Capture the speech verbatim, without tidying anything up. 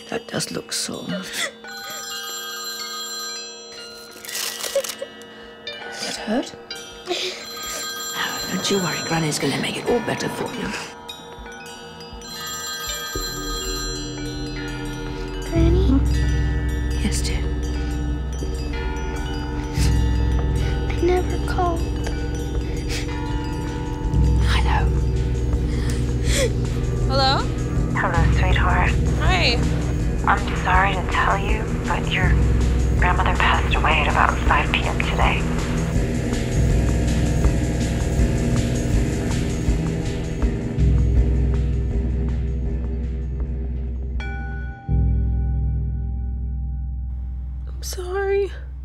That does look sore. Does it hurt? Oh, don't you worry, Granny's going to make it all better for you. Granny? Yes, dear. I never called. I know. Hello? Hello, sweetheart. Hi. I'm sorry to tell you, but your grandmother passed away at about five p m today. I'm sorry.